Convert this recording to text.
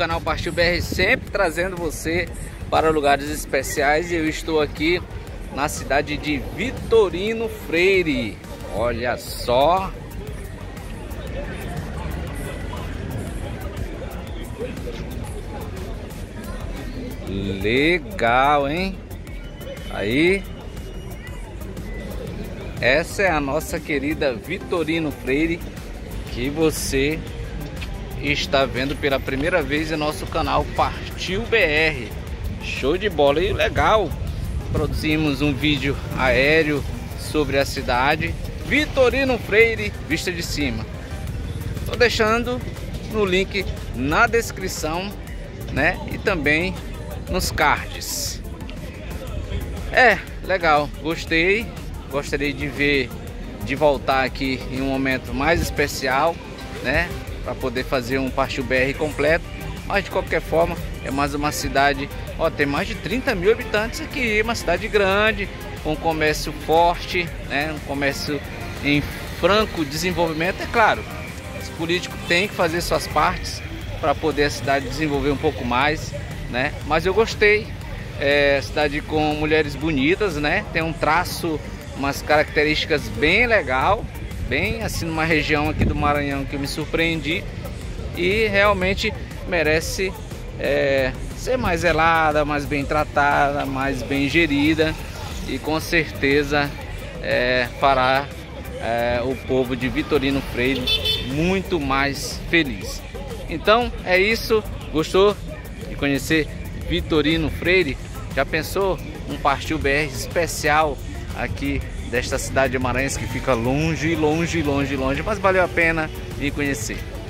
canal Partiu BR, sempre trazendo você para lugares especiais. E eu estou aqui na cidade de Vitorino Freire. Olha só. Legal, hein? Aí, essa é a nossa querida Vitorino Freire, que você está vendo pela primeira vez em nosso canal Partiu BR. Show de bola e legal. Produzimos um vídeo aéreo sobre a cidade Vitorino Freire, vista de cima. Estou deixando no link na descrição, né? E também nos cards. É legal, gostei. Gostaria de voltar aqui em um momento mais especial, né, para poder fazer um Partiu BR completo. Mas de qualquer forma é mais uma cidade, ó, tem mais de 30 mil habitantes aqui, uma cidade grande, com comércio forte, né, um comércio em franco desenvolvimento. É claro, os políticos têm que fazer suas partes para poder a cidade desenvolver um pouco mais, né? Mas eu gostei, cidade com mulheres bonitas, né? Tem um traço, umas características bem legal, bem assim numa região aqui do Maranhão que eu me surpreendi e realmente merece ser mais zelada, mais bem tratada, mais bem gerida e com certeza fará o povo de Vitorino Freire muito mais feliz. Então é isso. Gostou de conhecer Vitorino Freire? Já pensou um Partiu BR especial aqui desta cidade de Maranhão que fica longe, longe, longe, longe, mas valeu a pena vir conhecer.